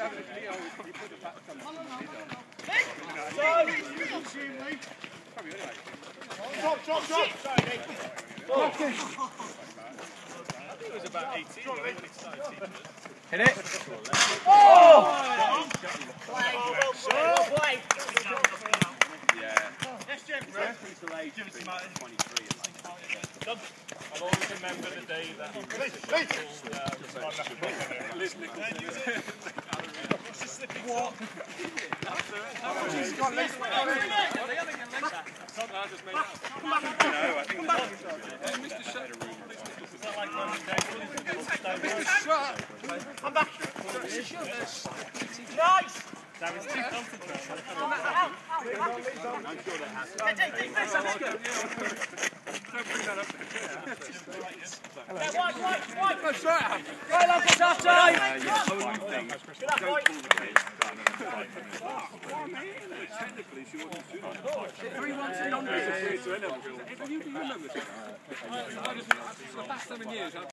Drop! I think it was about 18 when it started teaching us. Hit it! Oh! Play! Yeah. Yes, Jim. Give us some 23 and I've always remembered the day that he Liz Nicholson. What? He's got Liz. Something I just made up. No, I think Mr. Come back! Nice! That was too concentrated. I'm sure that has to. Don't bring that up. Wide! That's right. Right, lads, it's half time! Technically, she wasn't shooting. 3-1 to non-business. You remember this? For the past 7 years.